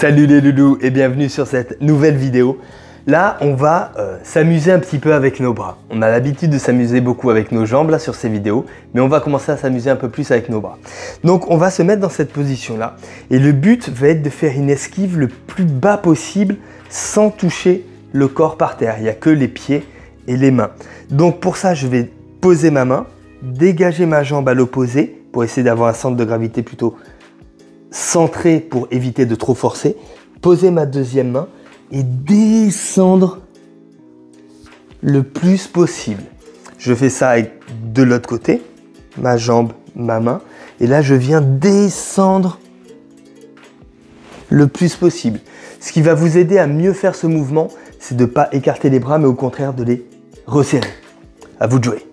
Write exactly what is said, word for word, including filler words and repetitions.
Salut les loulous et bienvenue sur cette nouvelle vidéo. Là, on va euh, s'amuser un petit peu avec nos bras. On a l'habitude de s'amuser beaucoup avec nos jambes là sur ces vidéos, mais on va commencer à s'amuser un peu plus avec nos bras. Donc on va se mettre dans cette position là et le but va être de faire une esquive le plus bas possible sans toucher le corps par terre. Il n'y a que les pieds et les mains. Donc pour ça, je vais poser ma main, dégager ma jambe à l'opposé pour essayer d'avoir un centre de gravité plutôt centré pour éviter de trop forcer, poser ma deuxième main et descendre le plus possible. Je fais ça avec de l'autre côté, ma jambe, ma main, et là je viens descendre le plus possible. Ce qui va vous aider à mieux faire ce mouvement, c'est de ne pas écarter les bras, mais au contraire de les resserrer. À vous de jouer.